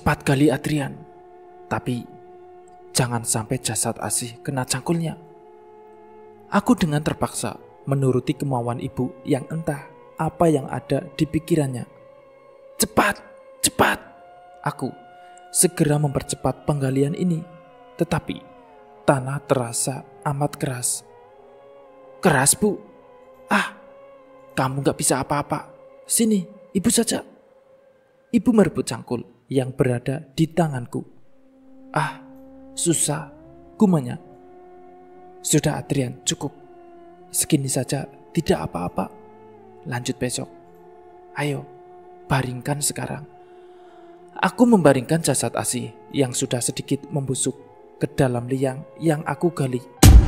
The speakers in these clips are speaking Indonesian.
Cepat gali Adrian, tapi jangan sampai jasad Asih kena cangkulnya. Aku dengan terpaksa menuruti kemauan ibu yang entah apa yang ada di pikirannya. Cepat, cepat! Aku segera mempercepat penggalian ini, tetapi tanah terasa amat keras. Keras, Bu? Kamu gak bisa apa-apa. Sini, ibu saja. Ibu merebut cangkul yang berada di tanganku. Susah, gumanya. Sudah Adrian, cukup. Segini saja tidak apa-apa. Lanjut besok. Ayo, baringkan sekarang. Aku membaringkan jasad Asih yang sudah sedikit membusuk ke dalam liang yang aku gali.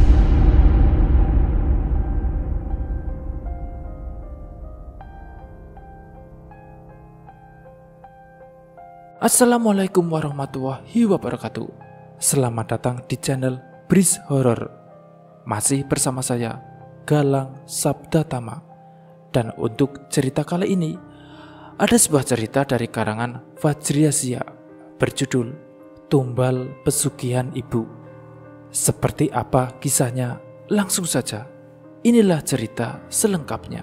Assalamualaikum warahmatullahi wabarakatuh. Selamat datang di channel Breeze Horror. Masih bersama saya, Galang Sabdatama. Dan untuk cerita kali ini, ada sebuah cerita dari karangan Fajriasia berjudul Tumbal Pesugihan Ibu. Seperti apa kisahnya? Langsung saja, inilah cerita selengkapnya.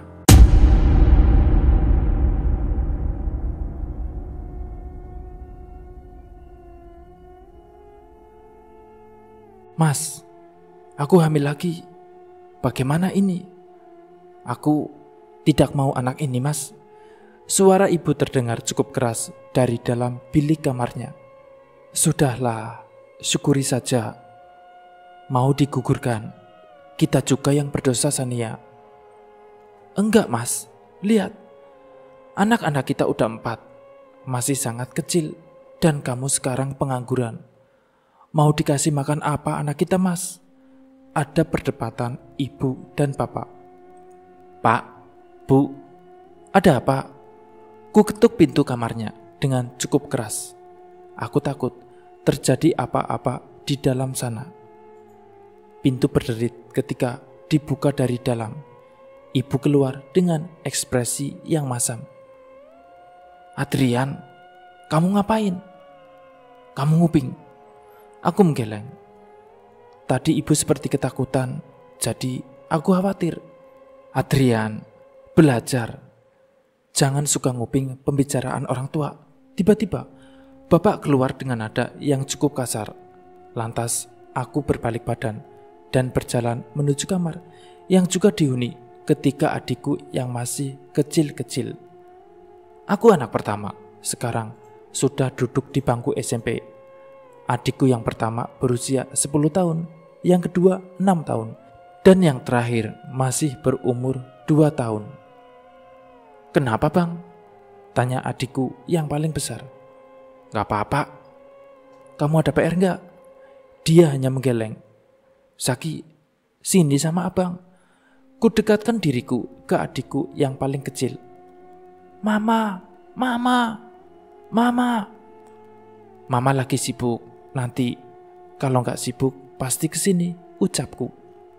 Mas, aku hamil lagi. Bagaimana ini? Aku tidak mau anak ini, Mas. Suara ibu terdengar cukup keras dari dalam bilik kamarnya. Sudahlah, syukuri saja. Mau digugurkan. Kita juga yang berdosa, Sania. Enggak, Mas. Lihat. Anak-anak kita udah 4. Masih sangat kecil. Dan kamu sekarang pengangguran. Mau dikasih makan apa anak kita, Mas? Ada perdebatan ibu dan bapak. Pak, Bu, ada apa? Ku ketuk pintu kamarnya dengan cukup keras. Aku takut terjadi apa-apa di dalam sana. Pintu berderit ketika dibuka dari dalam. Ibu keluar dengan ekspresi yang masam. Adrian, kamu ngapain? Kamu nguping. Aku menggeleng. Tadi ibu seperti ketakutan, jadi aku khawatir. Adrian, belajar. Jangan suka nguping pembicaraan orang tua. Tiba-tiba, bapak keluar dengan nada yang cukup kasar. Lantas, aku berbalik badan dan berjalan menuju kamar yang juga dihuni ketika adikku yang masih kecil-kecil. Aku anak pertama, sekarang sudah duduk di bangku SMP. Adikku yang pertama berusia 10 tahun, yang kedua 6 tahun, dan yang terakhir masih berumur 2 tahun. Kenapa, Bang? Tanya adikku yang paling besar. Gak apa-apa. Kamu ada PR gak? Dia hanya menggeleng. Zaki, sini sama abang. Ku dekatkan diriku ke adikku yang paling kecil. Mama, Mama, Mama. Mama lagi sibuk. Nanti kalau gak sibuk pasti kesini, ucapku.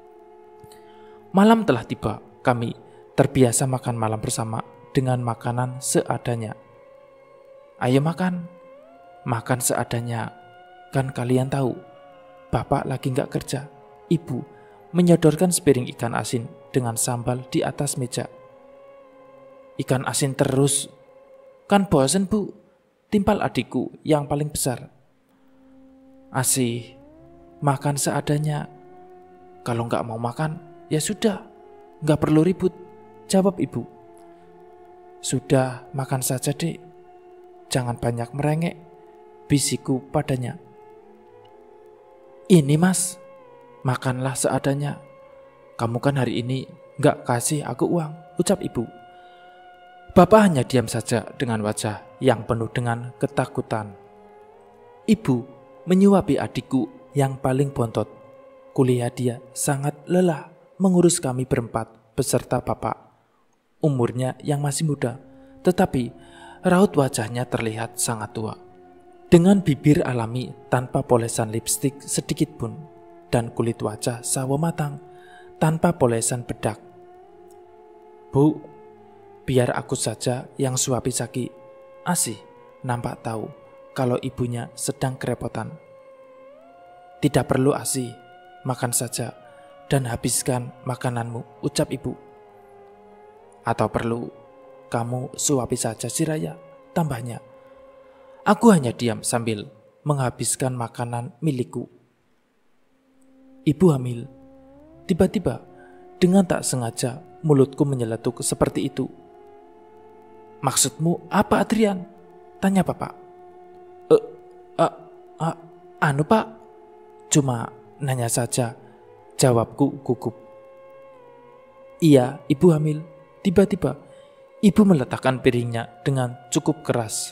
Malam telah tiba. Kami terbiasa makan malam bersama dengan makanan seadanya. Ayo makan. Makan seadanya. Kan kalian tahu, bapak lagi gak kerja. Ibu menyodorkan sepiring ikan asin dengan sambal di atas meja. Ikan asin terus. Kan bosen, Bu. Timpal adikku yang paling besar. Asih, makan seadanya. Kalau gak mau makan, ya sudah, gak perlu ribut, jawab ibu. Sudah, makan saja, Dek. Jangan banyak merengek, bisikku padanya. Ini, Mas, makanlah seadanya. Kamu kan hari ini gak kasih aku uang, ucap ibu. Bapak hanya diam saja dengan wajah yang penuh dengan ketakutan. Ibu menyuapi adikku yang paling bontot. Kuliah dia sangat lelah mengurus kami berempat beserta bapak. Umurnya yang masih muda, tetapi raut wajahnya terlihat sangat tua. Dengan bibir alami tanpa polesan lipstik sedikit pun, dan kulit wajah sawo matang tanpa polesan bedak. Bu, biar aku saja yang suapi Zaki. Asih nampak tahu kalau ibunya sedang kerepotan. Tidak perlu ASI, makan saja dan habiskan makananmu, ucap ibu. Atau perlu kamu suapi saja si Raya, tambahnya. Aku hanya diam sambil menghabiskan makanan milikku. Ibu hamil. Tiba-tiba dengan tak sengaja mulutku menyeletuk seperti itu. Maksudmu apa, Adrian? Tanya bapak. Anu pak, cuma nanya saja, jawabku gugup. Iya, ibu hamil. Tiba-tiba ibu meletakkan piringnya dengan cukup keras.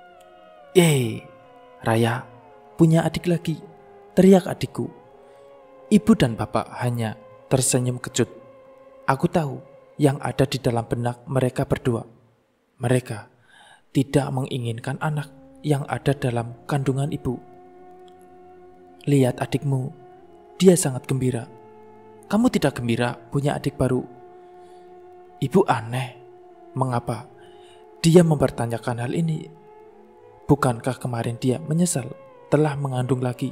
Raya punya adik lagi, teriak adikku. Ibu dan bapak hanya tersenyum kejut. Aku tahu yang ada di dalam benak mereka berdua. Mereka tidak menginginkan anak yang ada dalam kandungan ibu. Lihat adikmu, dia sangat gembira. Kamu tidak gembira punya adik baru? Ibu aneh, mengapa dia mempertanyakan hal ini? Bukankah kemarin dia menyesal telah mengandung lagi?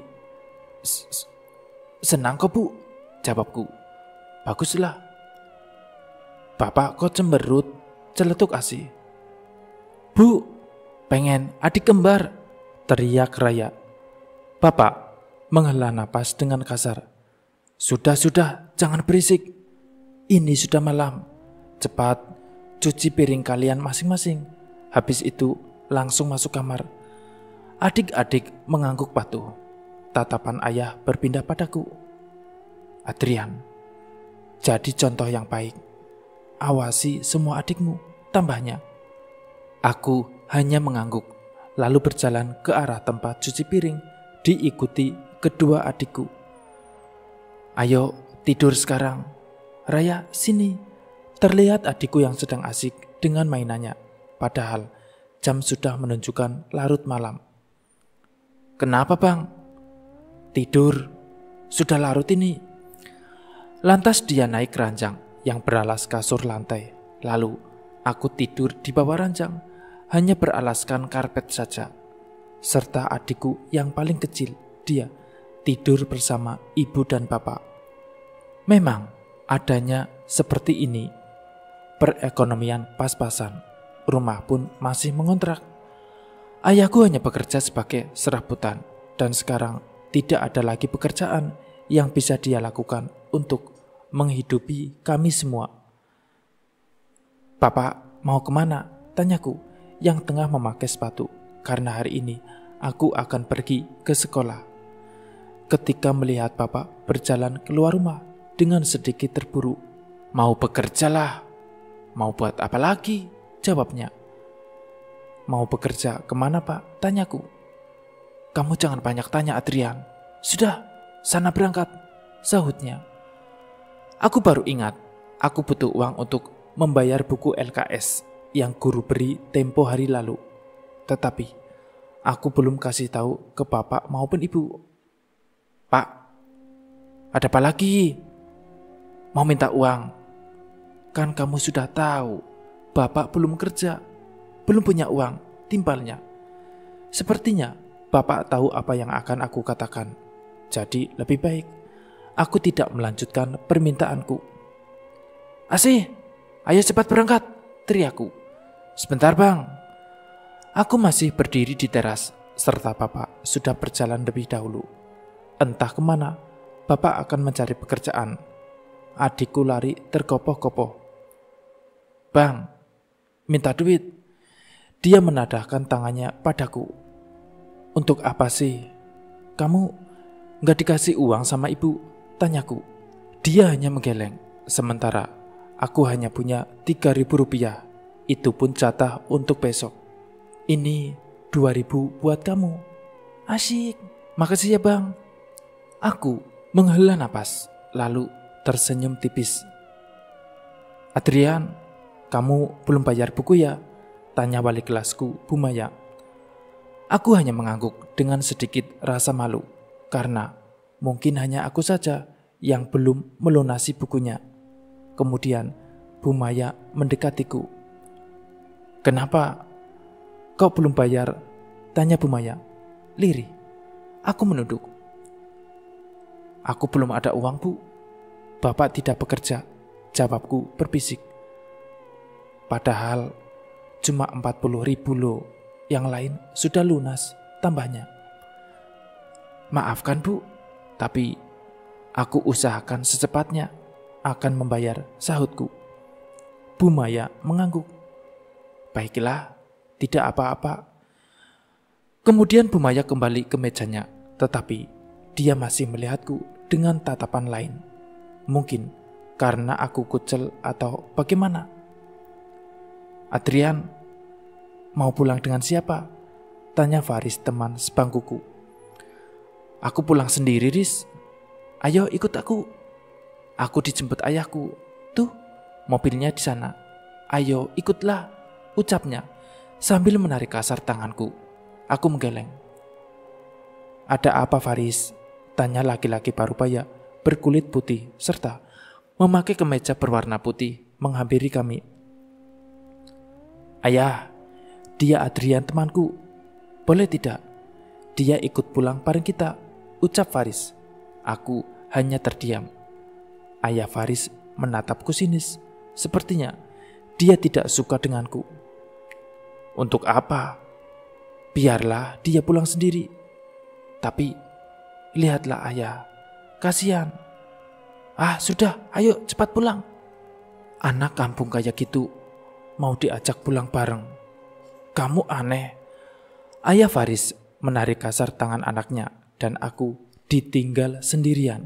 Senang kok bu, jawabku. Baguslah. Bapak kok cemberut, celetuk ASI. Bu, pengen adik kembar, teriak Raya. Bapak menghela napas dengan kasar. Sudah, jangan berisik. Ini sudah malam. Cepat cuci piring kalian masing-masing. Habis itu langsung masuk kamar. Adik-adik mengangguk patuh. Tatapan ayah berpindah padaku. Adrian, jadi contoh yang baik. Awasi semua adikmu, tambahnya. Aku hanya mengangguk, lalu berjalan ke arah tempat cuci piring, diikuti kedua adikku. Ayo tidur sekarang. Raya, sini. Terlihat adikku yang sedang asik dengan mainannya, padahal jam sudah menunjukkan larut malam. Kenapa bang? Tidur, sudah larut ini. Lantas dia naik ranjang yang beralas kasur lantai. Lalu aku tidur di bawah ranjang, hanya beralaskan karpet saja. Serta adikku yang paling kecil, dia tidur bersama ibu dan bapak. Memang adanya seperti ini. Perekonomian pas-pasan, rumah pun masih mengontrak. Ayahku hanya bekerja sebagai serabutan dan sekarang tidak ada lagi pekerjaan yang bisa dia lakukan untuk menghidupi kami semua. Bapak mau kemana? Tanyaku yang tengah memakai sepatu karena hari ini aku akan pergi ke sekolah. Ketika melihat bapak berjalan keluar rumah dengan sedikit terburu. Mau bekerja lah. Mau buat apa lagi? Jawabnya. Mau bekerja kemana pak? Tanyaku. Kamu jangan banyak tanya Adrian. Sudah, sana berangkat, sahutnya. Aku baru ingat, aku butuh uang untuk membayar buku LKS yang guru beri tempo hari lalu. Tetapi, aku belum kasih tahu ke bapak maupun ibu. Pak, ada apa lagi? Mau minta uang? Kan kamu sudah tahu, bapak belum kerja, belum punya uang, timbalnya. Sepertinya bapak tahu apa yang akan aku katakan. Jadi lebih baik aku tidak melanjutkan permintaanku. Asih, ayo cepat berangkat, teriakku. Sebentar bang. Aku masih berdiri di teras, serta bapak sudah berjalan lebih dahulu. Entah kemana, bapak akan mencari pekerjaan. Adikku lari tergopoh-gopoh. Bang, minta duit. Dia menadahkan tangannya padaku. Untuk apa sih? Kamu gak dikasih uang sama ibu? Tanyaku. Dia hanya menggeleng. Sementara aku hanya punya 3.000 rupiah. Itu pun jatah untuk besok. Ini 2.000 buat kamu. Asyik. Makasih ya bang. Aku menghela napas, lalu tersenyum tipis. Adrian, kamu belum bayar buku ya? Tanya wali kelasku, Bu Maya. Aku hanya mengangguk dengan sedikit rasa malu, karena mungkin hanya aku saja yang belum melunasi bukunya. Kemudian Bu Maya mendekatiku. Kenapa? Kau belum bayar? Tanya Bu Maya. lirih. Aku menunduk. Aku belum ada uang, Bu. Bapak tidak bekerja, jawabku berbisik. Padahal cuma 40.000 loh, yang lain sudah lunas, tambahnya. Maafkan, Bu, tapi aku usahakan secepatnya akan membayar, sahutku. Bu Maya mengangguk. Baiklah, tidak apa-apa. Kemudian Bu Maya kembali ke mejanya, tetapi dia masih melihatku dengan tatapan lain. Mungkin karena aku kucel atau bagaimana. Adrian, mau pulang dengan siapa? Tanya Faris, teman sebangkuku. Aku pulang sendiri, Riz. Ayo ikut aku. Aku dijemput ayahku. Tuh, mobilnya di sana. Ayo ikutlah, ucapnya sambil menarik kasar tanganku. Aku menggeleng. Ada apa, Faris? Tanya laki-laki parubaya berkulit putih serta memakai kemeja berwarna putih menghampiri kami. Ayah, dia Adrian temanku. Boleh tidak? Dia ikut pulang bareng kita, ucap Faris. Aku hanya terdiam. Ayah Faris menatapku sinis. Sepertinya dia tidak suka denganku. Untuk apa? Biarlah dia pulang sendiri. Tapi lihatlah ayah, kasihan. Ah sudah, ayo cepat pulang. Anak kampung kayak gitu mau diajak pulang bareng. Kamu aneh. Ayah Faris menarik kasar tangan anaknya dan aku ditinggal sendirian.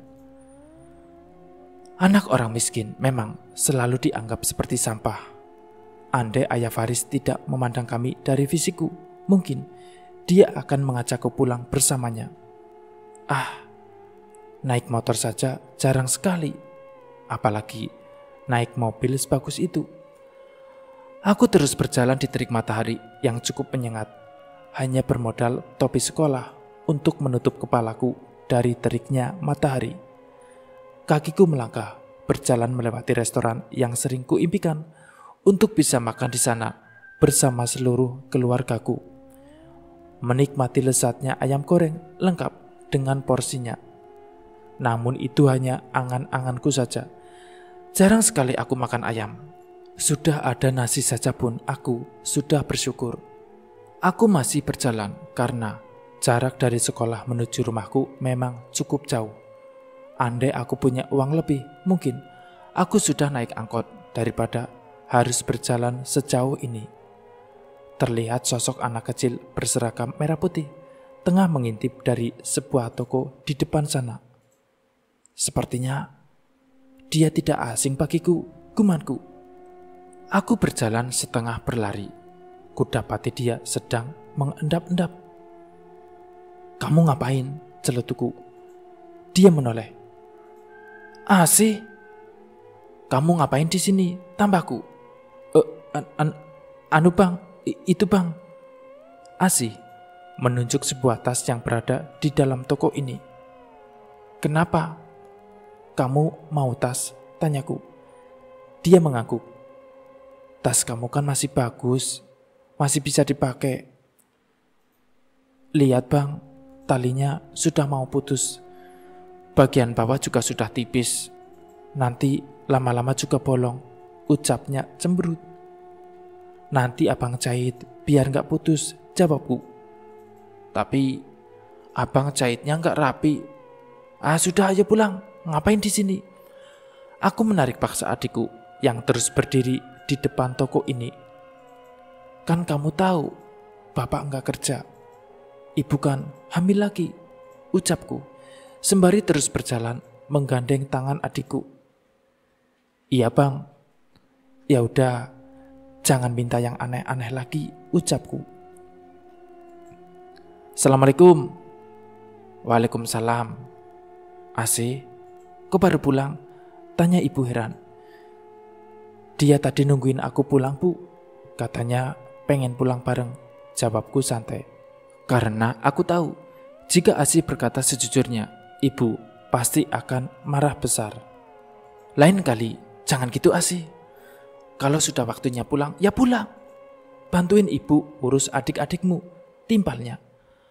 Anak orang miskin memang selalu dianggap seperti sampah. Andai ayah Faris tidak memandang kami dari fisikku, mungkin dia akan mengajakku pulang bersamanya. Ah, naik motor saja jarang sekali, apalagi naik mobil sebagus itu. Aku terus berjalan di terik matahari yang cukup menyengat, hanya bermodal topi sekolah untuk menutup kepalaku dari teriknya matahari. Kakiku melangkah, berjalan melewati restoran yang sering kuimpikan untuk bisa makan di sana bersama seluruh keluargaku. Menikmati lezatnya ayam goreng lengkap dengan porsinya. Namun itu hanya angan-anganku saja. Jarang sekali aku makan ayam. Sudah ada nasi saja pun aku sudah bersyukur. Aku masih berjalan karena jarak dari sekolah menuju rumahku memang cukup jauh. Andai aku punya uang lebih, mungkin aku sudah naik angkot daripada harus berjalan sejauh ini. Terlihat sosok anak kecil berseragam merah putih tengah mengintip dari sebuah toko di depan sana. Sepertinya dia tidak asing bagiku, gumanku. Aku berjalan setengah berlari. Kudapati dia sedang mengendap-endap. Kamu ngapain? Celetuku. Dia menoleh. Asih. Kamu ngapain di sini? Tambahku. Anu bang, itu bang. Asih menunjuk sebuah tas yang berada di dalam toko ini. Kenapa? Kamu mau tas? Tanyaku. Dia mengangguk. Tas kamu kan masih bagus, masih bisa dipakai. Lihat bang, talinya sudah mau putus. Bagian bawah juga sudah tipis. Nanti lama-lama juga bolong, ucapnya cemberut. Nanti abang jahit biar gak putus, jawabku. Tapi abang jahitnya gak rapi. Ah sudah, ayo pulang. Ngapain di sini? Aku menarik paksa adikku yang terus berdiri di depan toko ini. Kan kamu tahu, bapak gak kerja. Ibu kan hamil lagi, ucapku sembari terus berjalan menggandeng tangan adikku. Iya bang. Ya udah, jangan minta yang aneh-aneh lagi, ucapku. Assalamualaikum. Waalaikumsalam. Asih, kok baru pulang? Tanya ibu heran. Dia tadi nungguin aku pulang bu. Katanya pengen pulang bareng, jawabku santai. Karena aku tahu, jika Asih berkata sejujurnya, ibu pasti akan marah besar. Lain kali, jangan gitu Asih. Kalau sudah waktunya pulang, ya pulang. Bantuin ibu urus adik-adikmu, timpalnya.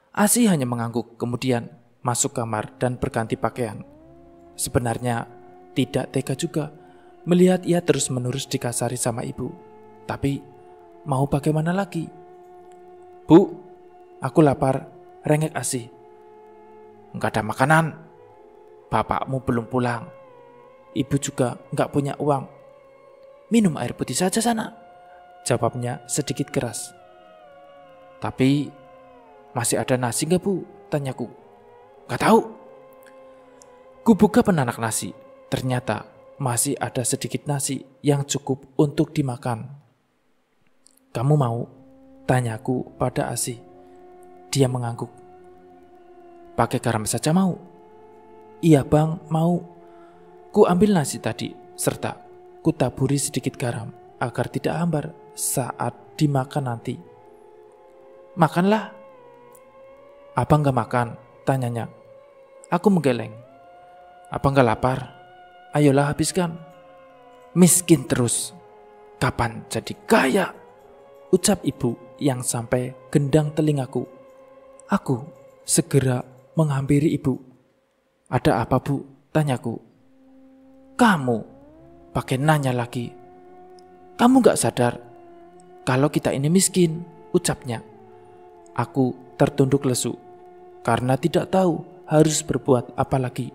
Asih hanya mengangguk kemudian masuk kamar dan berganti pakaian. Sebenarnya tidak tega juga melihat ia terus-menerus dikasari sama ibu. Tapi mau bagaimana lagi? Bu, aku lapar, rengek Asih. Enggak ada makanan. Bapakmu belum pulang. Ibu juga enggak punya uang. Minum air putih saja sana, jawabnya sedikit keras. Tapi masih ada nasi enggak bu? Tanyaku. Enggak tahu. Kubuka penanak nasi. Ternyata masih ada sedikit nasi yang cukup untuk dimakan. Kamu mau? Tanyaku pada Asih. Dia mengangguk. Pakai garam saja mau? Iya bang, mau. Ku ambil nasi tadi serta ku taburi sedikit garam agar tidak hambar saat dimakan nanti. Makanlah. Abang gak makan? Tanyanya. Aku menggeleng. Abang gak lapar? Ayolah habiskan. Miskin terus. Kapan jadi kaya? Ucap ibu yang sampai gendang telingaku. Aku segera menghampiri ibu. Ada apa bu? Tanyaku. Kamu pakai nanya lagi. Kamu gak sadar kalau kita ini miskin? Ucapnya. Aku tertunduk lesu karena tidak tahu harus berbuat apa lagi.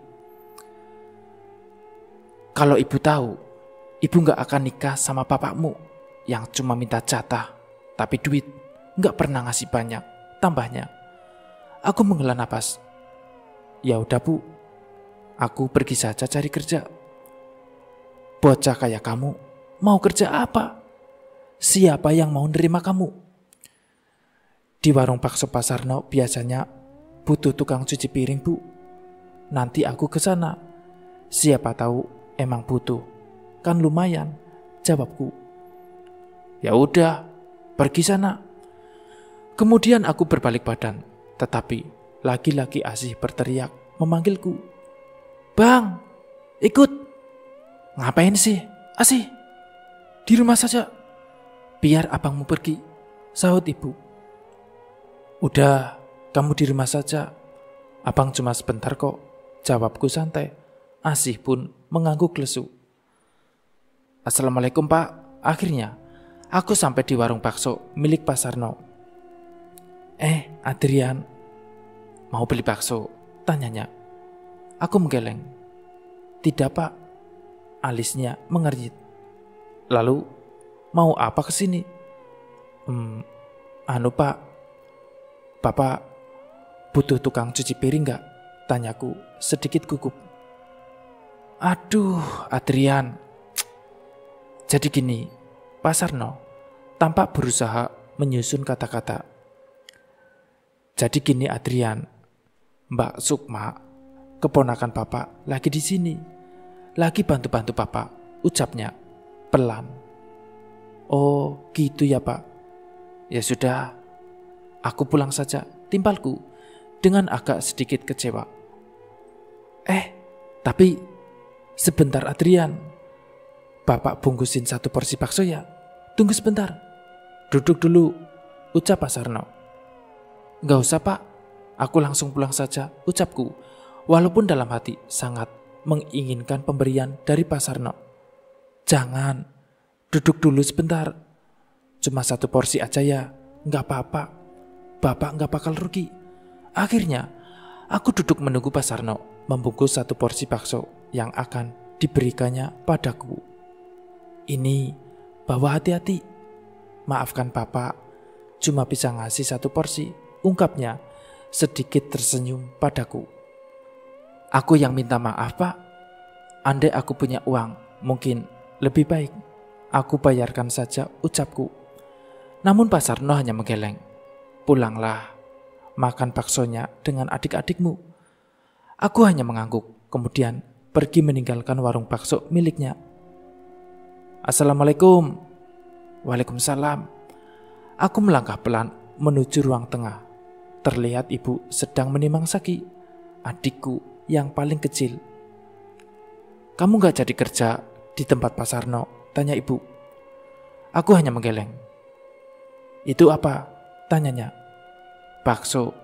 Kalau ibu tahu, ibu gak akan nikah sama bapakmu yang cuma minta jatah, tapi duit gak pernah ngasih banyak. Tambahnya, aku menghela napas. Ya udah bu, aku pergi saja cari kerja. Bocah kayak kamu mau kerja apa? Siapa yang mau nerima kamu? Di warung bakso Pasarno biasanya butuh tukang cuci piring bu. Nanti aku ke sana. Siapa tahu emang butuh. Kan lumayan, jawabku. Ya udah, pergi sana. Kemudian aku berbalik badan, tetapi lagi-lagi Asih berteriak memanggilku. Bang, ikut. Ngapain sih, Asih? Di rumah saja. Biar abangmu pergi, sahut ibu. Udah, kamu di rumah saja. Abang cuma sebentar kok, jawabku santai. Asih pun mengangguk lesu. Assalamualaikum pak. Akhirnya, aku sampai di warung bakso milik Pasarno. Adrian, mau beli bakso? Tanyanya. Aku menggeleng. Tidak pak. Alisnya mengernyit. Lalu, mau apa kesini? Pak, Bapak butuh tukang cuci piring gak? Tanyaku sedikit gugup. Aduh, Adrian. Jadi gini, Pasarno tampak berusaha menyusun kata-kata. Jadi gini Adrian, Mbak Sukma, keponakan Bapak lagi di sini. Lagi bantu-bantu Bapak, ucapnya pelan. Oh, gitu ya Pak. Ya sudah, aku pulang saja, timpalku dengan agak sedikit kecewa. Tapi sebentar Adrian. Bapak bungkusin satu porsi bakso ya. Tunggu sebentar. Duduk dulu, ucap Pasarno. Gak usah pak, aku langsung pulang saja, ucapku. Walaupun dalam hati sangat menginginkan pemberian dari Pasarno. Jangan, duduk dulu sebentar. Cuma satu porsi aja ya, gak apa-apa. Bapak gak bakal rugi. Akhirnya, aku duduk menunggu Pasarno membungkus satu porsi bakso yang akan diberikannya padaku. Ini, bawa hati-hati. Maafkan Bapak, cuma bisa ngasih satu porsi, ungkapnya sedikit tersenyum padaku. Aku yang minta maaf pak. Andai aku punya uang, mungkin lebih baik aku bayarkan saja, ucapku. Namun Pasarno hanya menggeleng. Pulanglah, makan baksonya dengan adik-adikmu. Aku hanya mengangguk, kemudian pergi meninggalkan warung bakso miliknya. Assalamualaikum. Waalaikumsalam. Aku melangkah pelan menuju ruang tengah. Terlihat ibu sedang menimang Saki, adikku yang paling kecil. Kamu gak jadi kerja di tempat Pasarno? Tanya ibu. Aku hanya menggeleng. Itu apa? Tanyanya. Bakso.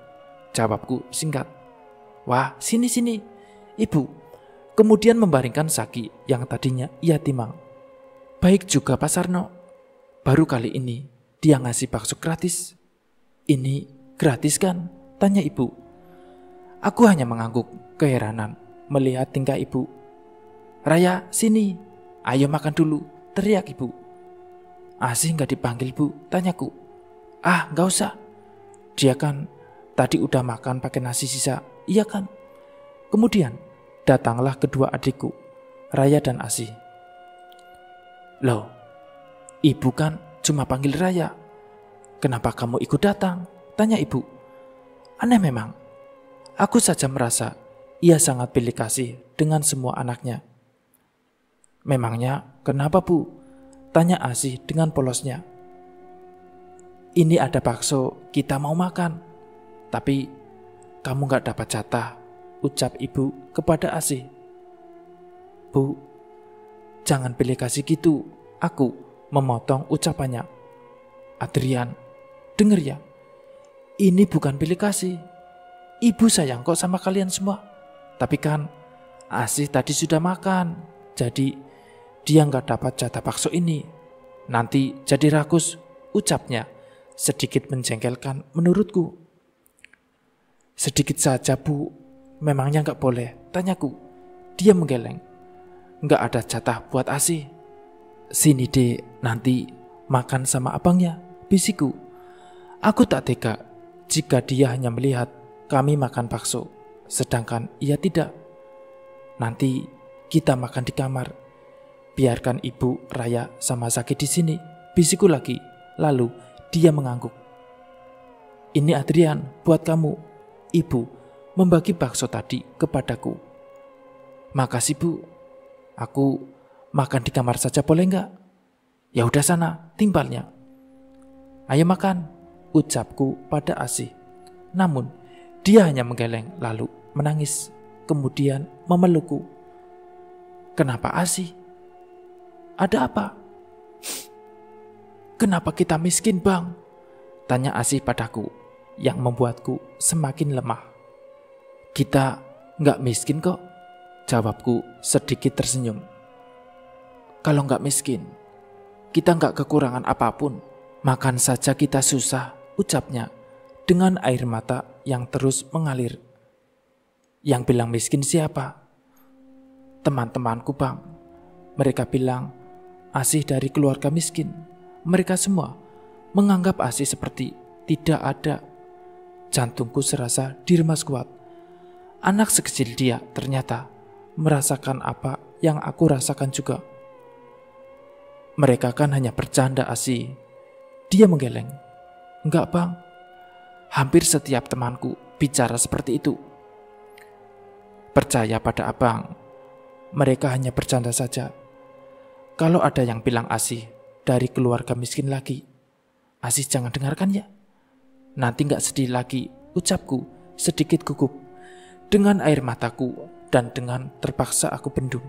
Jawabku singkat. Wah, sini. Ibu kemudian membaringkan Saki yang tadinya ia timang. Baik juga Pak Sarno. Baru kali ini dia ngasih bakso gratis. Ini gratis kan? Tanya ibu. Aku hanya mengangguk keheranan melihat tingkah ibu. Raya, sini. Ayo makan dulu, teriak ibu. Asih gak dipanggil bu? Tanyaku. Ah, gak usah. Dia kan tadi udah makan pakai nasi sisa, iya kan? Kemudian datanglah kedua adikku, Raya dan Asih. Loh, ibu kan cuma panggil Raya. Kenapa kamu ikut datang? Tanya ibu. Aneh memang. Aku saja merasa ia sangat pilih kasih dengan semua anaknya. Memangnya kenapa bu? Tanya Asih dengan polosnya. Ini ada bakso, kita mau makan. Tapi kamu gak dapat jatah, ucap ibu kepada Asih. Bu, jangan pilih kasih gitu. Aku memotong ucapannya. Adrian, denger ya. Ini bukan pilih kasih. Ibu sayang kok sama kalian semua. Tapi kan Asih tadi sudah makan. Jadi dia gak dapat jatah bakso ini. Nanti jadi rakus, ucapnya sedikit menjengkelkan menurutku. Sedikit saja bu, memangnya gak boleh? Tanyaku. Dia menggeleng. Gak ada jatah buat Asih. Sini dek, nanti makan sama abangnya, bisikku. Aku tak tega jika dia hanya melihat kami makan bakso, sedangkan ia tidak. Nanti kita makan di kamar. Biarkan ibu, Raya sama Saki di sini, bisikku lagi. Lalu dia mengangguk. Ini Adrian, buat kamu. Ibu membagi bakso tadi kepadaku. Makasih bu. Aku makan di kamar saja boleh enggak? Ya udah sana, timbalnya. Ayo makan, ucapku pada Asih. Namun dia hanya menggeleng lalu menangis, kemudian memelukku. Kenapa Asih? Ada apa? Kenapa kita miskin bang? Tanya Asih padaku, yang membuatku semakin lemah. Kita gak miskin kok, jawabku sedikit tersenyum. Kalau gak miskin, kita gak kekurangan apapun. Makan saja kita susah, ucapnya dengan air mata yang terus mengalir. Yang bilang miskin siapa? Teman-temanku bang. Mereka bilang Asih dari keluarga miskin. Mereka semua menganggap Asih seperti tidak ada. Jantungku serasa diremas kuat. Anak sekecil dia ternyata merasakan apa yang aku rasakan juga. Mereka kan hanya bercanda Asih. Dia menggeleng. Enggak bang, hampir setiap temanku bicara seperti itu. Percaya pada abang, mereka hanya bercanda saja. Kalau ada yang bilang Asih dari keluarga miskin lagi, Asih jangan dengarkan ya. Nanti gak sedih lagi, ucapku sedikit gugup. Dengan air mataku dan dengan terpaksa aku bendung.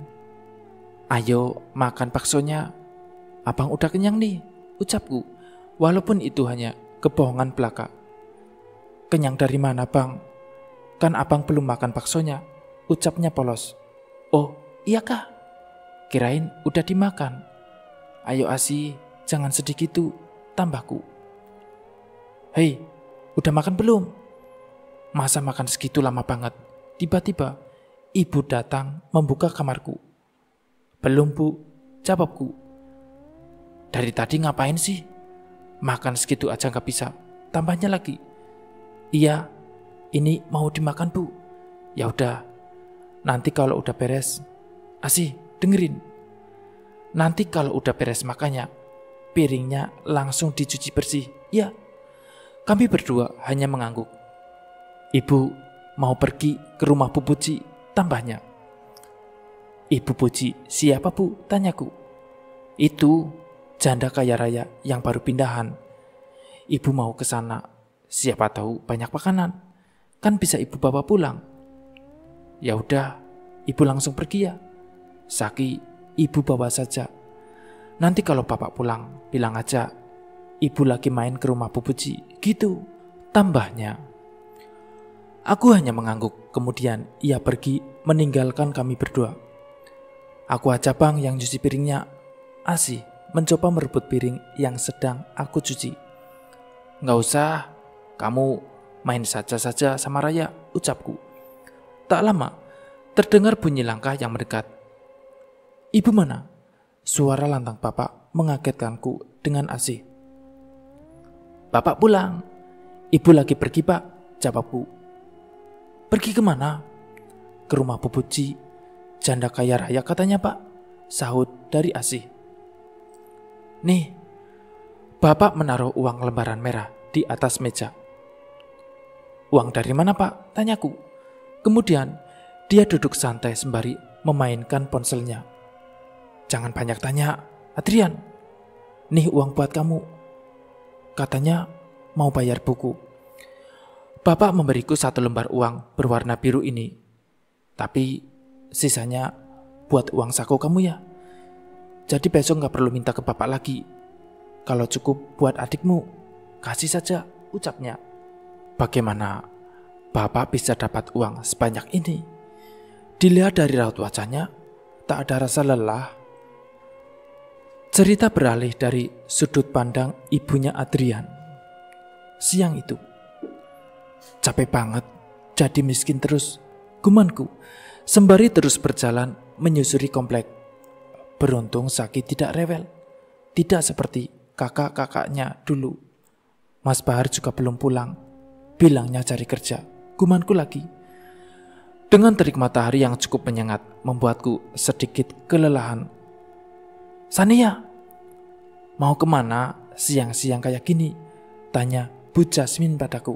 Ayo makan baksonya. Abang udah kenyang nih, ucapku. Walaupun itu hanya kebohongan belaka. Kenyang dari mana bang? Kan abang belum makan baksonya, ucapnya polos. Oh iya kah? Kirain udah dimakan. Ayo Asih, jangan sedih gitu, tambahku. Hei, udah makan belum? Masa makan segitu lama banget? Tiba-tiba ibu datang membuka kamarku. Belum bu, jawabku. Dari tadi ngapain sih? Makan segitu aja gak bisa, tambahnya lagi. Iya, ini mau dimakan bu. Ya udah, nanti kalau udah beres. Asih, dengerin. Nanti kalau udah beres makannya, piringnya langsung dicuci bersih. Ya, kami berdua hanya mengangguk. Ibu mau pergi ke rumah Bu Puji, tambahnya. Ibu Puji siapa bu? Tanyaku. Itu janda kaya raya yang baru pindahan. Ibu mau ke sana, siapa tahu banyak makanan. Kan bisa ibu bawa pulang. Ya udah, ibu langsung pergi ya. Saki, ibu bawa saja. Nanti kalau bapak pulang, bilang aja ibu lagi main ke rumah Bu Puji, gitu, tambahnya. Aku hanya mengangguk, kemudian ia pergi meninggalkan kami berdua. Aku ajak Bang yang cuci piringnya. Asih mencoba merebut piring yang sedang aku cuci. Nggak usah, kamu main saja sama Raya, ucapku. Tak lama, terdengar bunyi langkah yang mendekat. Ibu mana? Suara lantang bapak mengagetkanku dengan asih. Bapak pulang. Ibu lagi pergi, Pak, jawabku. Pergi kemana? Ke rumah Bu Puji, janda kaya raya katanya, Pak, sahut dari asih. Nih, bapak menaruh uang lembaran merah di atas meja. Uang dari mana, Pak? Tanyaku. Kemudian dia duduk santai sembari memainkan ponselnya. Jangan banyak tanya, Adrian. Nih uang buat kamu. Katanya mau bayar buku. Bapak memberiku 1 lembar uang berwarna biru ini. Tapi sisanya buat uang saku kamu ya. Jadi besok gak perlu minta ke bapak lagi. Kalau cukup buat adikmu, kasih saja, ucapnya. Bagaimana bapak bisa dapat uang sebanyak ini? Dilihat dari raut wajahnya, tak ada rasa lelah. Cerita beralih dari sudut pandang ibunya Adrian. Siang itu, capek banget, jadi miskin terus, gumanku, sembari terus berjalan menyusuri komplek. Beruntung Zaki tidak rewel, tidak seperti kakak-kakaknya dulu. Mas Bahar juga belum pulang, bilangnya cari kerja, gumanku lagi. Dengan terik matahari yang cukup menyengat, membuatku sedikit kelelahan. Sania, mau kemana siang-siang kayak gini? Tanya Bu Jasmine padaku.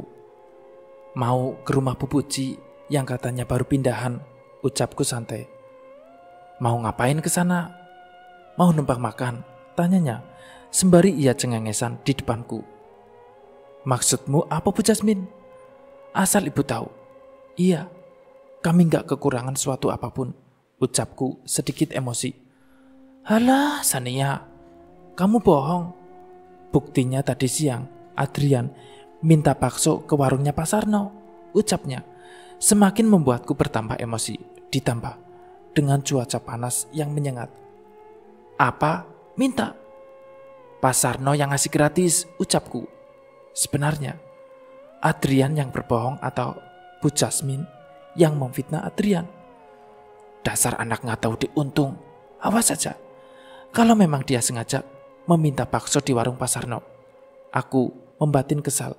Mau ke rumah Bu Puji yang katanya baru pindahan, ucapku santai. Mau ngapain ke sana? Mau numpang makan? Tanyanya, sembari ia cengengesan di depanku. Maksudmu apa Bu Jasmine? Asal ibu tahu. Iya, kami gak kekurangan suatu apapun, ucapku sedikit emosi. Halah Sania, kamu bohong. Buktinya tadi siang Adrian minta bakso ke warungnya Pak Sarno, ucapnya. Semakin membuatku bertambah emosi, ditambah dengan cuaca panas yang menyengat. Apa? Minta? Pak Sarno yang ngasih gratis, ucapku. Sebenarnya Adrian yang berbohong atau Bu Jasmine yang memfitnah Adrian? Dasar anak gak tahu diuntung. Awas saja kalau memang dia sengaja meminta bakso di warung Pak Sarno. Aku membatin kesal.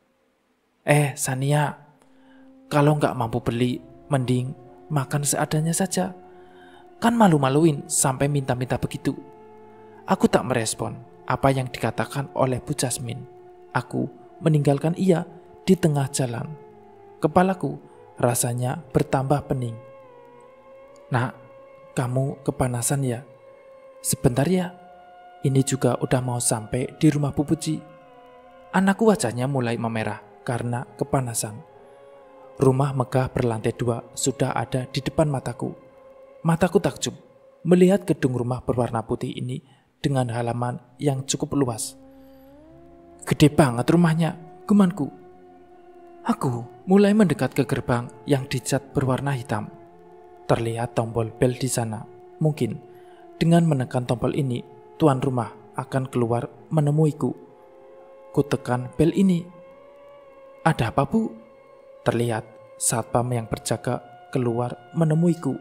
Sania, kalau gak mampu beli, mending makan seadanya saja. Kan malu-maluin sampai minta-minta begitu. Aku tak merespon apa yang dikatakan oleh Bu Jasmine. Aku meninggalkan ia di tengah jalan. Kepalaku rasanya bertambah pening. Nak, kamu kepanasan ya? Sebentar ya, ini juga udah mau sampai di rumah Bu Puji. Anakku wajahnya mulai memerah karena kepanasan. Rumah megah berlantai 2 sudah ada di depan mataku. Mataku takjub melihat gedung rumah berwarna putih ini dengan halaman yang cukup luas. Gede banget rumahnya, gumanku. Aku mulai mendekat ke gerbang yang dicat berwarna hitam. Terlihat tombol bel di sana. Mungkin dengan menekan tombol ini, tuan rumah akan keluar menemuiku. Kutekan bel ini. Ada apa, Bu? Terlihat satpam yang berjaga keluar menemuiku.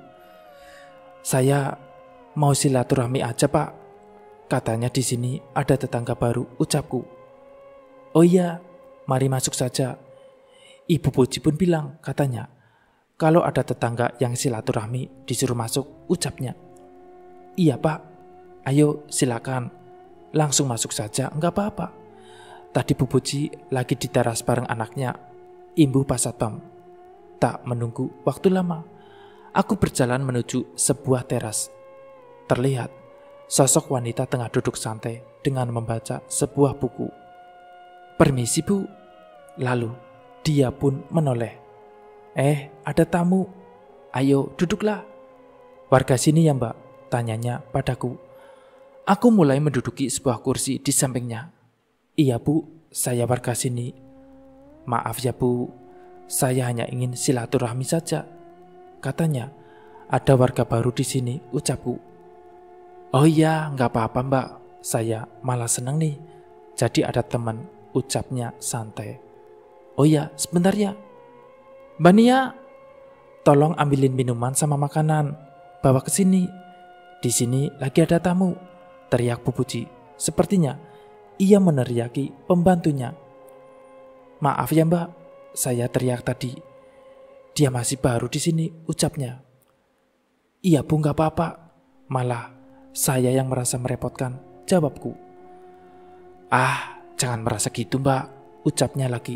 Saya mau silaturahmi aja, Pak. Katanya di sini ada tetangga baru, ucapku. Oh iya, mari masuk saja. Ibu Puji pun bilang, katanya, kalau ada tetangga yang silaturahmi disuruh masuk, ucapnya. Iya Pak, ayo silakan, langsung masuk saja, enggak apa-apa. Tadi Bu Puji lagi di teras bareng anaknya, imbuh Pak Satpam. Tak menunggu waktu lama, aku berjalan menuju sebuah teras. Terlihat sosok wanita tengah duduk santai dengan membaca sebuah buku. Permisi Bu. Lalu dia pun menoleh. Ada tamu. Ayo duduklah. Warga sini ya Mbak? Tanyanya padaku. Aku mulai menduduki sebuah kursi di sampingnya. Iya Bu, saya warga sini. Maaf ya Bu, Saya hanya ingin silaturahmi saja. Katanya, ada warga baru di sini, ucapku. Oh iya, nggak apa-apa mbak. Saya malah senang nih. Jadi ada teman, ucapnya santai. Oh iya, sebentar ya. Mbak Nia, tolong ambilin minuman sama makanan. Bawa ke sini. Di sini lagi ada tamu, teriak Bu Puji. Sepertinya ia meneriaki pembantunya. Maaf ya mbak, saya teriak tadi. Dia masih baru di sini, ucapnya. Iya bu, nggak apa-apa. Malah saya yang merasa merepotkan, jawabku. Ah, jangan merasa gitu mbak, ucapnya lagi.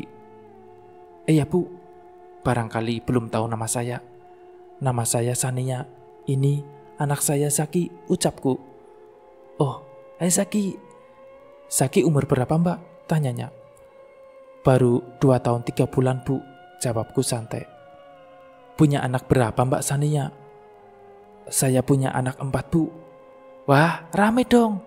Ya bu, barangkali belum tahu nama saya. Nama saya Sania. Ini anak saya Saki, ucapku. Oh, hai Saki. Saki umur berapa mbak? Tanyanya. Baru 2 tahun 3 bulan bu, jawabku santai. Punya anak berapa mbak Sania? Saya punya anak 4 bu. Wah, rame dong.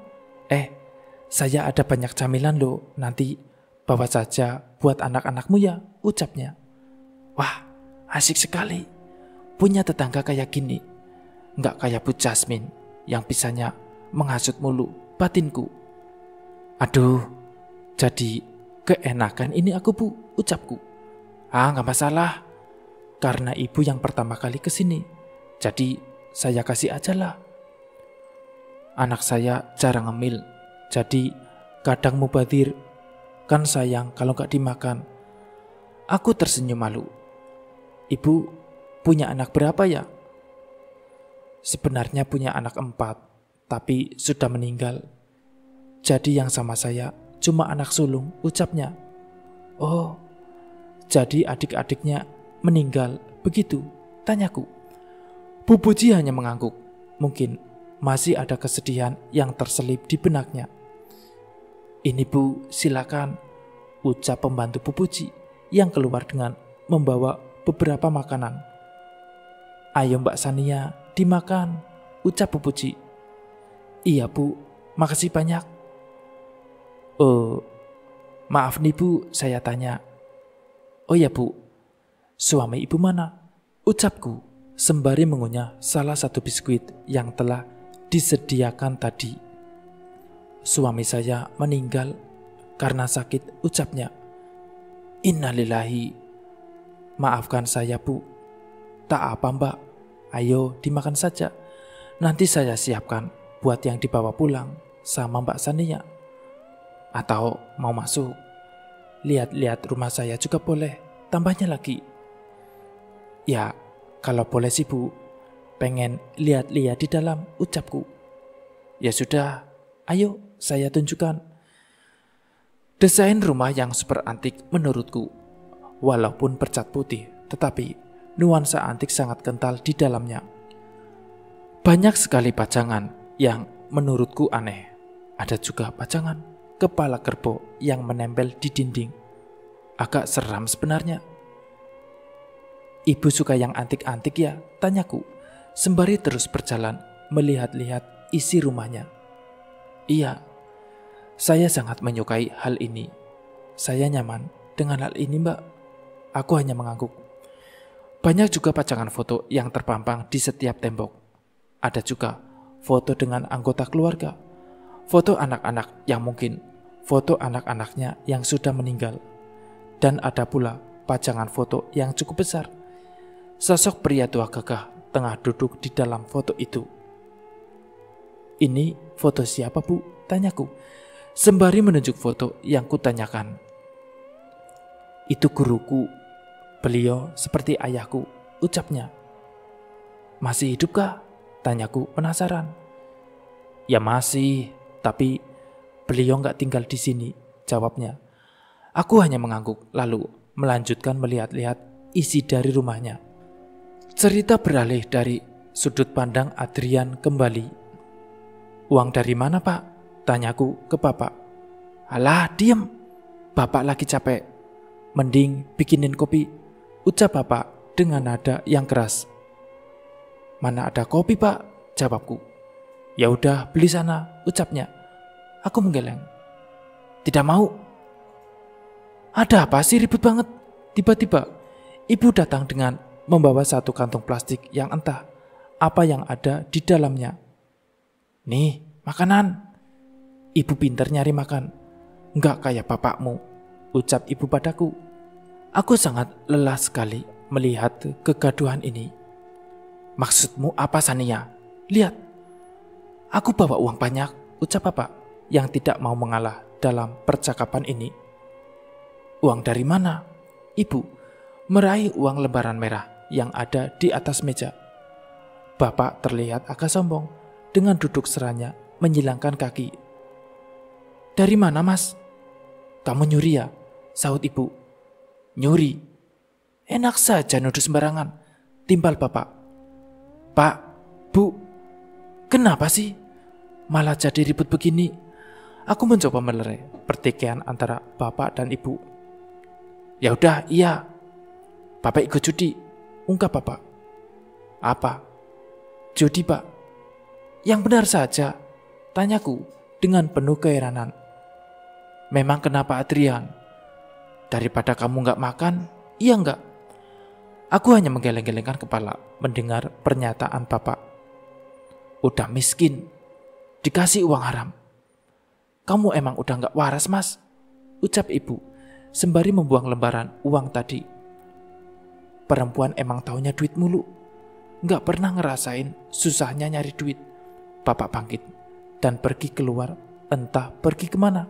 Saya ada banyak camilan loh, nanti bawa saja buat anak-anakmu ya, ucapnya. Wah, asik sekali. Punya tetangga kayak gini. Nggak kayak Bu Jasmine yang bisanya menghasut mulu, batinku. Aduh, jadi keenakan ini aku bu, ucapku. Ah, nggak masalah. Karena ibu yang pertama kali kesini, jadi saya kasih aja lah. Anak saya jarang ngemil, jadi kadang mubazir. Kan sayang kalau nggak dimakan. Aku tersenyum malu. Ibu punya anak berapa ya? Sebenarnya punya anak 4, tapi sudah meninggal. Jadi yang sama saya cuma anak sulung, ucapnya. Oh, jadi adik-adiknya meninggal, begitu? Tanyaku. Bu Puji hanya mengangguk. Mungkin masih ada kesedihan yang terselip di benaknya. Ini bu, silakan, ucap pembantu Bu Puji yang keluar dengan membawa beberapa makanan. Ayo Mbak Sania, dimakan, ucap Bu Puji. Iya bu, makasih banyak. Oh, maaf nih bu, saya tanya. Oh ya bu, suami ibu mana? Ucapku sembari mengunyah salah satu biskuit yang telah disediakan tadi. Suami saya meninggal karena sakit, ucapnya. Innalillahi. Maafkan saya bu. Tak apa mbak, ayo dimakan saja. Nanti saya siapkan buat yang dibawa pulang sama Mbak Sania. Atau mau masuk, lihat-lihat rumah saya juga boleh, tambahnya lagi. Ya, kalau boleh sih bu, pengen lihat-lihat di dalam, ucapku. Ya sudah, ayo saya tunjukkan. Desain rumah yang super antik menurutku. Walaupun bercat putih, tetapi nuansa antik sangat kental di dalamnya. Banyak sekali pajangan yang menurutku aneh. Ada juga pajangan kepala kerbau yang menempel di dinding. Agak seram sebenarnya. Ibu suka yang antik-antik ya? Tanyaku, sembari terus berjalan melihat-lihat isi rumahnya. Iya, saya sangat menyukai hal ini. Saya nyaman dengan hal ini mbak. Aku hanya mengangguk. Banyak juga pajangan foto yang terpampang di setiap tembok. Ada juga foto dengan anggota keluarga. Foto anak-anak yang mungkin foto anak-anaknya yang sudah meninggal. Dan ada pula pajangan foto yang cukup besar. Sosok pria tua gagah tengah duduk di dalam foto itu. Ini foto siapa bu? Tanyaku, sembari menunjuk foto yang kutanyakan. Itu guruku. Beliau seperti ayahku, ucapnya. Masih hidup kah? Tanyaku penasaran. Ya masih, tapi beliau gak tinggal di sini, jawabnya. Aku hanya mengangguk lalu melanjutkan melihat-lihat isi dari rumahnya. Cerita beralih dari sudut pandang Adrian kembali. Uang dari mana pak? Tanyaku ke bapak. Alah diem, bapak lagi capek. Mending bikinin kopi, ucap bapak dengan nada yang keras. Mana ada kopi pak? Jawabku. Ya udah beli sana, ucapnya. Aku menggeleng. Tidak mau. Ada apa sih ribut banget? Tiba-tiba Ibu datang dengan membawa satu kantong plastik yang entah apa yang ada di dalamnya. "Nih, makanan." Ibu pintar nyari makan. "Nggak kayak bapakmu," ucap ibu padaku. Aku sangat lelah sekali melihat kegaduhan ini. "Maksudmu apa, Sania? Lihat, aku bawa uang banyak," ucap bapak yang tidak mau mengalah dalam percakapan ini. "Uang dari mana?" Ibu meraih uang lembaran merah yang ada di atas meja. Bapak terlihat agak sombong dengan duduk seranya menyilangkan kaki. "Dari mana, Mas?" "Kamu nyuri ya?" sahut ibu. "Nyuri? Enak saja nuduh sembarangan," timpal bapak. "Pak, Bu, kenapa sih malah jadi ribut begini?" Aku mencoba melerai pertikaian antara bapak dan ibu. "Ya udah, iya. Bapak ikut judi," ungkap bapak. "Apa?" "Judi, Pak." "Yang benar saja," tanyaku dengan penuh keheranan. "Memang kenapa, Adrian? Daripada kamu nggak makan, iya nggak?" Aku hanya menggeleng-gelengkan kepala mendengar pernyataan bapak. "Udah miskin, dikasih uang haram. Kamu emang udah nggak waras, Mas," ucap ibu sembari membuang lembaran uang tadi. "Perempuan emang taunya duit mulu, nggak pernah ngerasain susahnya nyari duit." Bapak bangkit dan pergi keluar, entah pergi kemana.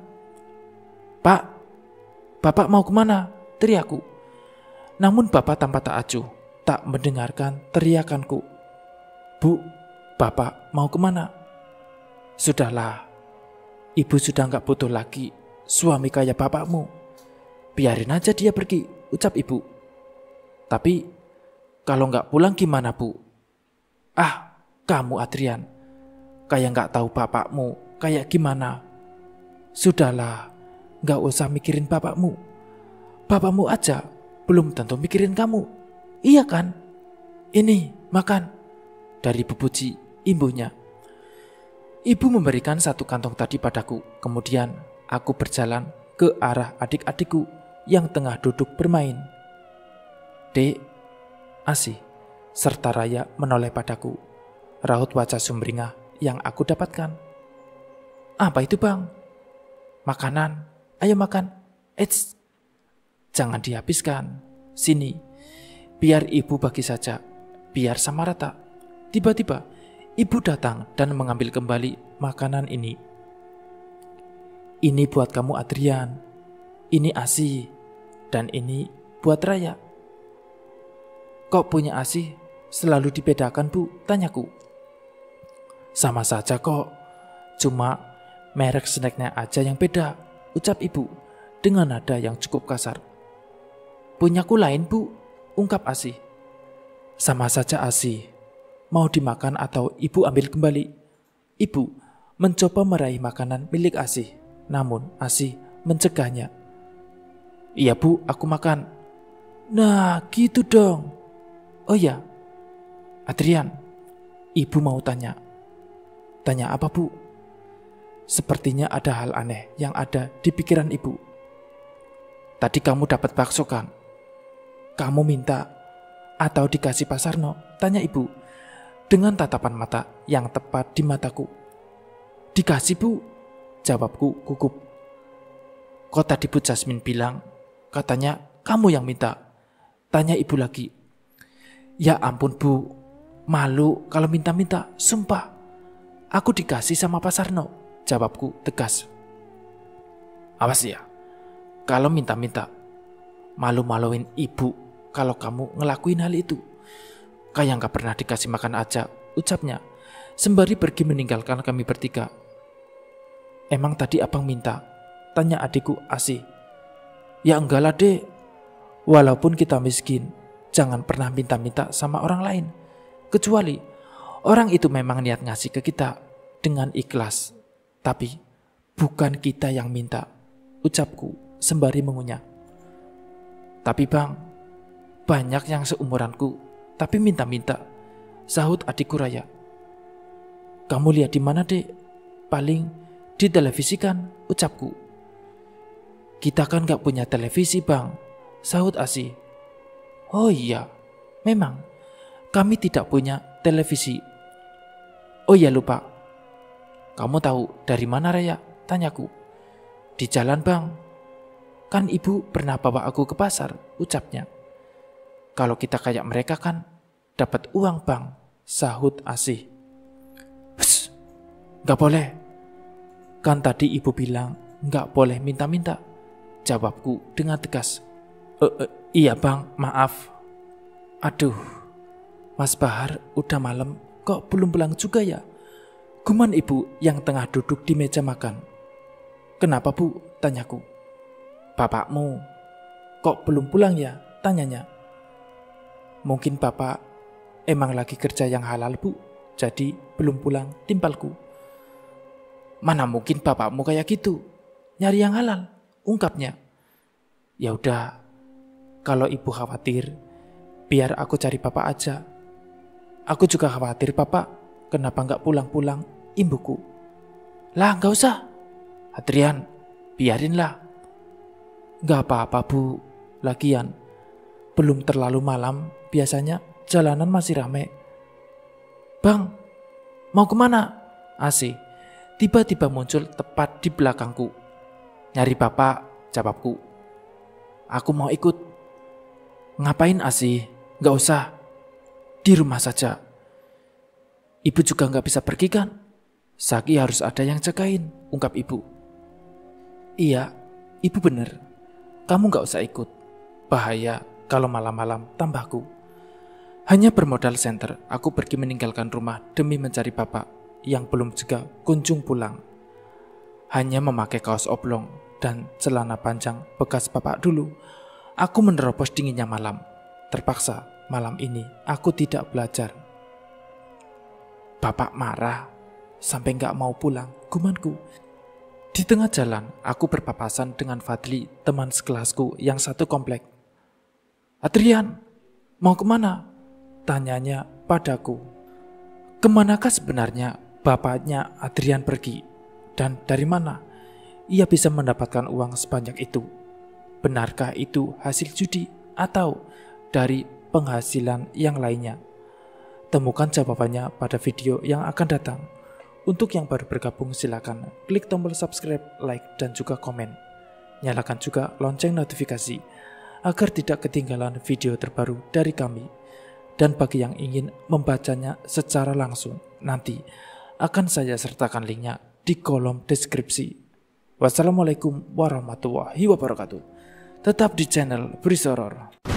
"Pak, Bapak mau kemana?" teriakku. Namun bapak tanpa tak acuh tak mendengarkan teriakanku. "Bu, Bapak mau kemana?" "Sudahlah, ibu sudah nggak butuh lagi suami kayak bapakmu. Biarin aja dia pergi," ucap ibu. "Tapi kalau nggak pulang gimana, Bu?" "Ah, kamu Adrian, kayak nggak tahu bapakmu kayak gimana. Sudahlah, nggak usah mikirin bapakmu. Bapakmu aja belum tentu mikirin kamu. Iya kan? Ini, makan," dari bebuji ibunya. Ibu memberikan satu kantong tadi padaku. Kemudian aku berjalan ke arah adik-adikku yang tengah duduk bermain. "Dek, Asih," serta Raya menoleh padaku. Raut wajah sumringah yang aku dapatkan. "Apa itu, Bang?" "Makanan, ayo makan." "Eits, jangan dihabiskan. Sini, biar ibu bagi saja, biar sama rata." Tiba-tiba ibu datang dan mengambil kembali makanan ini. "Ini buat kamu, Adrian. Ini Asih. Dan ini buat Raya." "Kok punya Asih selalu dibedakan, Bu?" tanyaku. "Sama saja kok, cuma merek snacknya aja yang beda," ucap ibu dengan nada yang cukup kasar. "Punyaku lain, Bu," ungkap Asih. "Sama saja Asih. Mau dimakan atau ibu ambil kembali?" Ibu mencoba meraih makanan milik Asih, namun Asih mencegahnya. "Iya, Bu, aku makan." "Nah, gitu dong." "Oh ya, Adrian, ibu mau tanya." "Tanya apa, Bu?" Sepertinya ada hal aneh yang ada di pikiran ibu. "Tadi kamu dapat bakso kan? Kamu minta atau dikasih Pak Sarno?" tanya ibu dengan tatapan mata yang tepat di mataku. "Dikasih, Bu," jawabku gugup. "Kok tadi Bu Jasmine bilang katanya kamu yang minta?" tanya ibu lagi. "Ya ampun, Bu, malu kalau minta-minta, sumpah. Aku dikasih sama Pak Sarno," jawabku tegas. "Awas ya, kalau minta-minta, malu-maluin ibu kalau kamu ngelakuin hal itu. Kayak gak pernah dikasih makan aja," ucapnya sembari pergi meninggalkan kami bertiga. "Emang tadi abang minta?" tanya adikku Asih. "Ya enggak lah, Dek. Walaupun kita miskin, jangan pernah minta-minta sama orang lain. Kecuali orang itu memang niat ngasih ke kita dengan ikhlas. Tapi bukan kita yang minta," ucapku sembari mengunyah. "Tapi Bang, banyak yang seumuranku tapi minta-minta," sahut adikku Raya. "Kamu lihat di mana, Dek? Paling di televisi kan?" ucapku. "Kita kan gak punya televisi, Bang," sahut Asih. Oh iya, memang kami tidak punya televisi. Oh iya lupa. Kamu tahu dari mana Raya? Tanyaku. Di jalan bang. Kan ibu pernah bawa aku ke pasar, ucapnya. Kalau kita kayak mereka kan dapat uang bang, sahut Asih. Hus, gak boleh. Kan tadi ibu bilang gak boleh minta-minta, jawabku dengan tegas. Iya bang, maaf. Aduh, Mas Bahar udah malam kok belum pulang juga ya? Guman ibu yang tengah duduk di meja makan. Kenapa bu? Tanyaku. Bapakmu kok belum pulang ya? Tanyanya. Mungkin bapak emang lagi kerja yang halal bu, jadi belum pulang, timpalku. Mana mungkin bapakmu kayak gitu, nyari yang halal, ungkapnya. Ya udah, kalau ibu khawatir, biar aku cari bapak aja. Aku juga khawatir bapak, kenapa gak pulang-pulang, imbuku. Lah gak usah, Adrian, biarinlah. Gak apa-apa bu, lagian belum terlalu malam, biasanya jalanan masih rame. Bang, mau kemana? Asih tiba-tiba muncul tepat di belakangku. Nyari bapak, jawabku. Aku mau ikut. Ngapain Asih? Gak usah, di rumah saja. Ibu juga gak bisa pergi kan? Saki harus ada yang jagain, ungkap ibu. Iya, ibu bener. Kamu gak usah ikut. Bahaya kalau malam-malam, tambahku. Hanya bermodal senter, aku pergi meninggalkan rumah demi mencari bapak yang belum juga kunjung pulang. Hanya memakai kaos oblong dan celana panjang bekas bapak dulu, aku menerobos dinginnya malam. Terpaksa malam ini aku tidak belajar. Bapak marah sampai gak mau pulang, gumanku. Di tengah jalan, aku berpapasan dengan Fadli, teman sekelasku yang satu komplek. Adrian, mau kemana? Tanyanya padaku. Kemanakah sebenarnya bapaknya Adrian pergi? Dan dari mana ia bisa mendapatkan uang sebanyak itu? Benarkah itu hasil judi atau dari penghasilan yang lainnya? Temukan jawabannya pada video yang akan datang. Untuk yang baru bergabung silakan klik tombol subscribe, like, dan juga komen. Nyalakan juga lonceng notifikasi agar tidak ketinggalan video terbaru dari kami. Dan bagi yang ingin membacanya secara langsung, nanti akan saya sertakan linknya di kolom deskripsi. Wassalamualaikum warahmatullahi wabarakatuh. Tetap di channel Bris Horor.